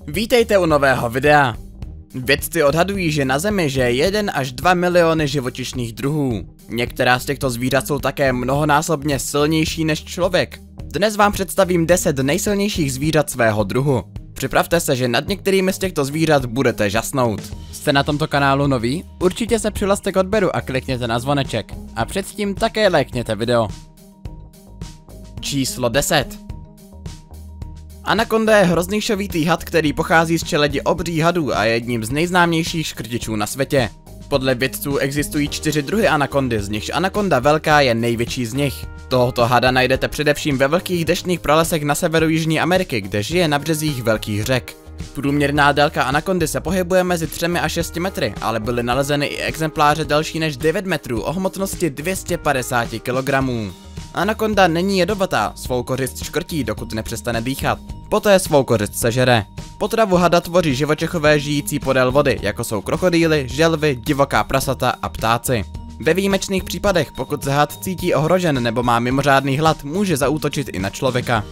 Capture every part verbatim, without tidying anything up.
Vítejte u nového videa. Vědci odhadují, že na Zemi žije jeden až dva miliony živočišných druhů. Některá z těchto zvířat jsou také mnohonásobně silnější než člověk. Dnes vám představím deset nejsilnějších zvířat svého druhu. Připravte se, že nad některými z těchto zvířat budete žasnout. Jste na tomto kanálu noví? Určitě se přihlaste k odběru a klikněte na zvoneček. A předtím také lajkněte video. Číslo deset. Anakonda je hrozný šovitý had, který pochází z čeledi obří hadů a je jedním z nejznámějších škrtičů na světě. Podle vědců existují čtyři druhy anakondy, z nichž anakonda velká je největší z nich. Tohoto hada najdete především ve vlhkých deštných pralesech na severu Jižní Ameriky, kde žije na březích velkých řek. Průměrná délka anakondy se pohybuje mezi třemi a šesti metry, ale byly nalezeny i exempláře delší než devět metrů o hmotnosti dvě stě padesát kilogramů. Anakonda není jedovatá, svou kořist škrtí, dokud nepřestane dýchat. Poté svou kořist sežere. Potravu hada tvoří živočichové žijící podél vody, jako jsou krokodýly, želvy, divoká prasata a ptáci. Ve výjimečných případech, pokud se had cítí ohrožen nebo má mimořádný hlad, může zaútočit i na člověka.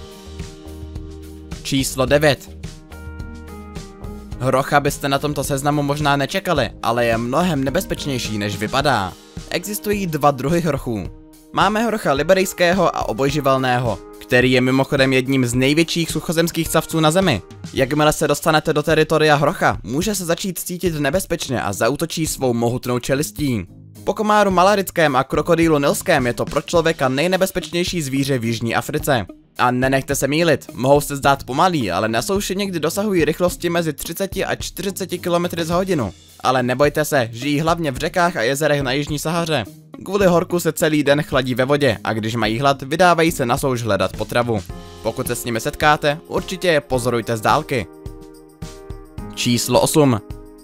Číslo devět. Hrocha byste na tomto seznamu možná nečekali, ale je mnohem nebezpečnější, než vypadá. Existují dva druhy hrochů. Máme hrocha liberijského a obojživelného, který je mimochodem jedním z největších suchozemských savců na Zemi. Jakmile se dostanete do teritoria hrocha, může se začít cítit nebezpečně a zaútočí svou mohutnou čelistí. Po komáru malarickém a krokodýlu nilském je to pro člověka nejnebezpečnější zvíře v Jižní Africe. A nenechte se mýlit, mohou se zdát pomalí, ale na souši někdy dosahují rychlosti mezi třicet a čtyřicet kilometry za hodinu. Ale nebojte se, žijí hlavně v řekách a jezerech na Jižní Sahaře. Kvůli horku se celý den chladí ve vodě a když mají hlad, vydávají se na souš hledat potravu. Pokud se s nimi setkáte, určitě je pozorujte z dálky. Číslo osm.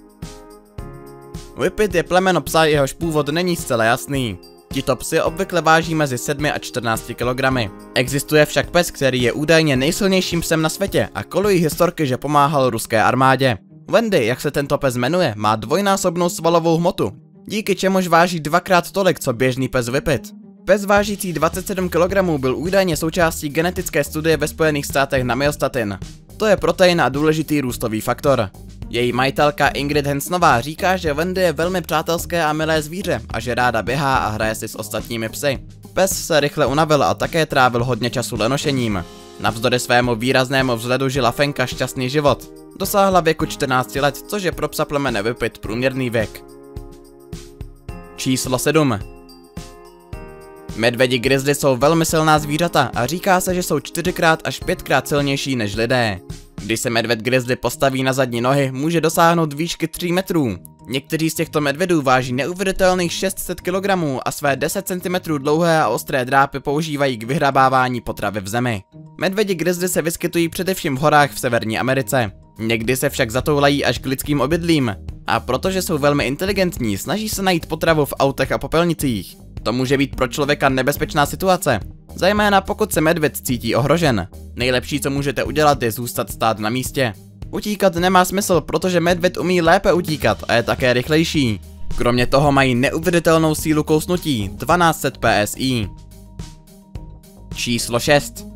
Whippet je plemeno psa, jehož původ není zcela jasný. Tito psy obvykle váží mezi sedmi a čtrnácti kilogramy. Existuje však pes, který je údajně nejsilnějším psem na světě a kolují historky, že pomáhal ruské armádě. Wendy, jak se tento pes jmenuje, má dvojnásobnou svalovou hmotu, díky čemuž váží dvakrát tolik, co běžný pes Whippet. Pes vážící dvacet sedm kilogramů byl údajně součástí genetické studie ve Spojených státech na myostatin. To je protein a důležitý růstový faktor. Její majitelka Ingrid Hensnová říká, že Wendy je velmi přátelské a milé zvíře a že ráda běhá a hraje si s ostatními psy. Pes se rychle unavil a také trávil hodně času lenošením. Navzdory svému výraznému vzhledu žila Fenka šťastný život. Dosáhla věku čtrnácti let, což je pro psa plemene Whippet průměrný věk. Číslo sedm. Medvědi grizzly jsou velmi silná zvířata a říká se, že jsou čtyřikrát až pětkrát silnější než lidé. Když se medvěd grizzly postaví na zadní nohy, může dosáhnout výšky tří metrů. Někteří z těchto medvědů váží neuvěřitelných šest set kilogramů a své deset centimetrů dlouhé a ostré drápy používají k vyhrabávání potravy v zemi. Medvědi grizzly se vyskytují především v horách v Severní Americe. Někdy se však zatoulají až k lidským obydlím. A protože jsou velmi inteligentní, snaží se najít potravu v autech a popelnicích. To může být pro člověka nebezpečná situace, zejména pokud se medvěd cítí ohrožen. Nejlepší, co můžete udělat, je zůstat stát na místě. Utíkat nemá smysl, protože medvěd umí lépe utíkat a je také rychlejší. Kromě toho mají neuvěřitelnou sílu kousnutí, dvanáct set pé es í. Číslo šest.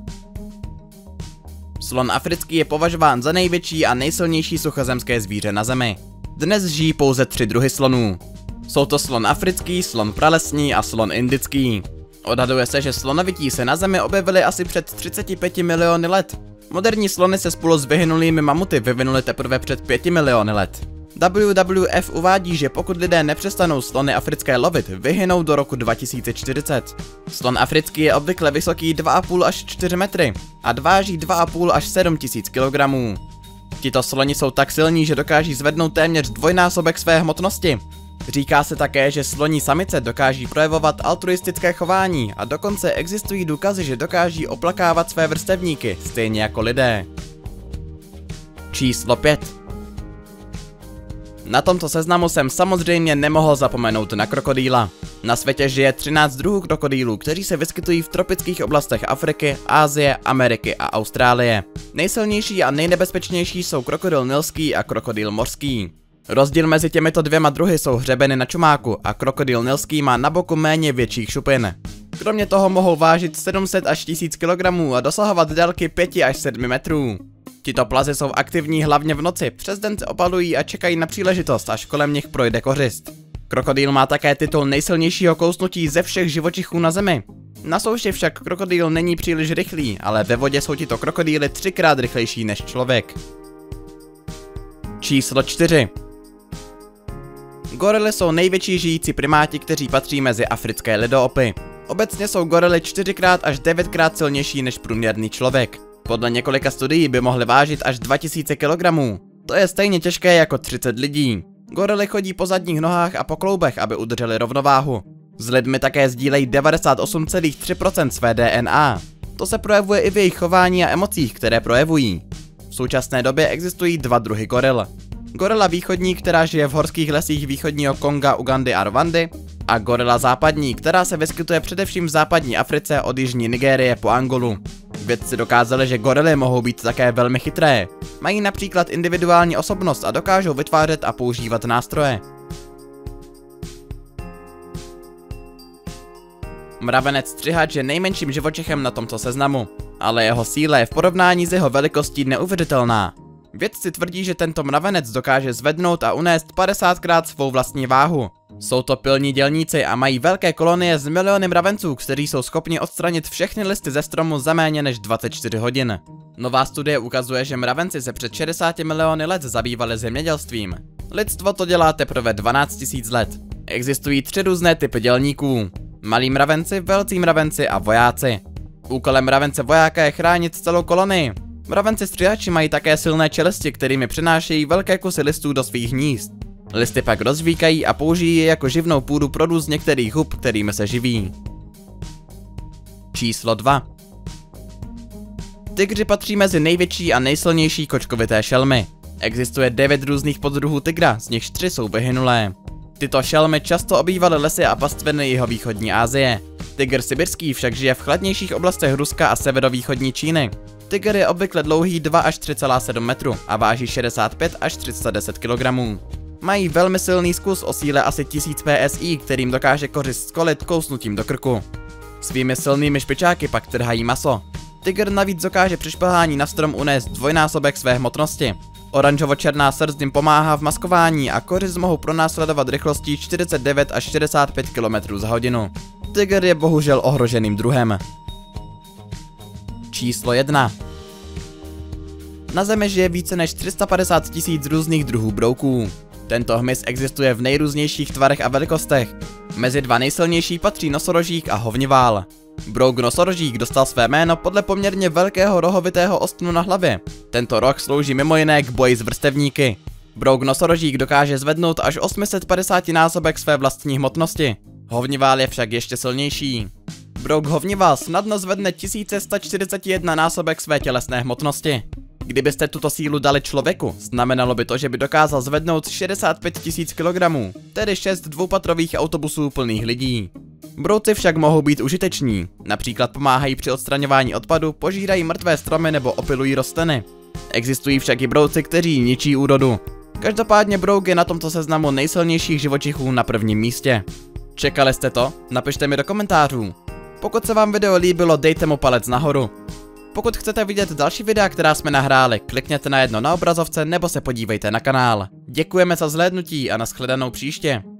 Slon africký je považován za největší a nejsilnější suchozemské zvíře na Zemi. Dnes žijí pouze tři druhy slonů. Jsou to slon africký, slon pralesní a slon indický. Odhaduje se, že slonovití se na Zemi objevili asi před třiceti pěti miliony let. Moderní slony se spolu s vyhynulými mamuty vyvinuly teprve před pěti miliony let. W W F uvádí, že pokud lidé nepřestanou slony africké lovit, vyhynou do roku dva tisíce čtyřicet. Slon africký je obvykle vysoký dva a půl až čtyři metry a váží dva a půl až sedm tisíc kilogramů. Tito sloni jsou tak silní, že dokáží zvednout téměř dvojnásobek své hmotnosti. Říká se také, že sloní samice dokáží projevovat altruistické chování a dokonce existují důkazy, že dokáží oplakávat své vrstevníky, stejně jako lidé. Číslo pět. Na tomto seznamu jsem samozřejmě nemohl zapomenout na krokodýla. Na světě žije třináct druhů krokodýlů, kteří se vyskytují v tropických oblastech Afriky, Asie, Ameriky a Austrálie. Nejsilnější a nejnebezpečnější jsou krokodýl nilský a krokodýl mořský. Rozdíl mezi těmito dvěma druhy jsou hřebeny na čumáku a krokodýl nilský má na boku méně větších šupin. Kromě toho mohou vážit sedm set až tisíc kilogramů a dosahovat délky pět až sedm metrů. Tito plazy jsou aktivní hlavně v noci, přes den se opalují a čekají na příležitost, až kolem nich projde kořist. Krokodýl má také titul nejsilnějšího kousnutí ze všech živočichů na zemi. Na souši však krokodýl není příliš rychlý, ale ve vodě jsou tito krokodýly třikrát rychlejší než člověk. Číslo čtyři. Gorily jsou největší žijící primáti, kteří patří mezi africké ledoopy. Obecně jsou gorily čtyřikrát až devětkrát silnější než průměrný člověk. Podle několika studií by mohly vážit až dva tisíce kilogramů. To je stejně těžké jako třicet lidí. Gorily chodí po zadních nohách a po kloubech, aby udrželi rovnováhu. S lidmi také sdílejí devadesát osm celá tři procenta své D N A. To se projevuje i v jejich chování a emocích, které projevují. V současné době existují dva druhy goril. Gorila východní, která žije v horských lesích východního Konga, Ugandy a Rwandy, a gorila západní, která se vyskytuje především v západní Africe od jižní Nigérie po Angolu. Vědci dokázali, že gorily mohou být také velmi chytré. Mají například individuální osobnost a dokážou vytvářet a používat nástroje. Mravenec střihač je nejmenším živočichem na tomto seznamu, ale jeho síla je v porovnání s jeho velikostí neuvěřitelná. Vědci tvrdí, že tento mravenec dokáže zvednout a unést padesátkrát svou vlastní váhu. Jsou to pilní dělníci a mají velké kolonie z miliony mravenců, kteří jsou schopni odstranit všechny listy ze stromu za méně než dvacet čtyři hodin. Nová studie ukazuje, že mravenci se před šedesáti miliony let zabývali zemědělstvím. Lidstvo to dělá teprve dvanáct tisíc let. Existují tři různé typy dělníků. Malí mravenci, velcí mravenci a vojáci. Úkolem mravence vojáka je chránit celou kolonii. Mravenci střihači mají také silné čelisti, kterými přenášejí velké kusy listů do svých hnízd. Listy pak rozvíkají a použijí je jako živnou půdu pro růst některých hub, kterými se živí. Číslo dva. Tygři patří mezi největší a nejsilnější kočkovité šelmy. Existuje devět různých poddruhů tygra, z nichž tři jsou vyhynulé. Tyto šelmy často obývaly lesy a pastviny jihovýchodní Asie. Tygr sibirský však žije v chladnějších oblastech Ruska a severovýchodní Číny. Tygr je obvykle dlouhý dva až tři celá sedm metru a váží šedesát pět až tři sta deset kilogramů. Mají velmi silný zkus o síle asi tisíc P S I, kterým dokáže kořist skolit kousnutím do krku. Svými silnými špičáky pak trhají maso. Tygr navíc dokáže při šplhání na strom unést dvojnásobek své hmotnosti. Oranžovo-černá srst jim pomáhá v maskování a kořist mohou pronásledovat rychlostí čtyřicet devět až šedesát pět kilometrů za hodinu. Tygr je bohužel ohroženým druhem. Číslo jedna. Na Zemi žije více než tři sta padesát tisíc různých druhů brouků. Tento hmyz existuje v nejrůznějších tvarech a velikostech. Mezi dva nejsilnější patří nosorožík a hovnivál. Brouk nosorožík dostal své jméno podle poměrně velkého rohovitého ostnu na hlavě. Tento roh slouží mimo jiné k boji s vrstevníky. Brouk nosorožík dokáže zvednout až osm set padesát násobek své vlastní hmotnosti. Hovnivál je však ještě silnější. Brouk hovnivál snadno zvedne tisíc sto čtyřicet jedna násobek své tělesné hmotnosti. Kdybyste tuto sílu dali člověku, znamenalo by to, že by dokázal zvednout šedesát pět tisíc kilogramů, tedy šest dvoupatrových autobusů plných lidí. Brouci však mohou být užiteční, například pomáhají při odstraňování odpadu, požírají mrtvé stromy nebo opilují rostliny. Existují však i brouci, kteří ničí úrodu. Každopádně brouk je na tomto seznamu nejsilnějších živočichů na prvním místě. Čekali jste to? Napište mi do komentářů. Pokud se vám video líbilo, dejte mu palec nahoru. Pokud chcete vidět další videa, která jsme nahráli, klikněte na jedno na obrazovce nebo se podívejte na kanál. Děkujeme za zhlédnutí a nashledanou příště.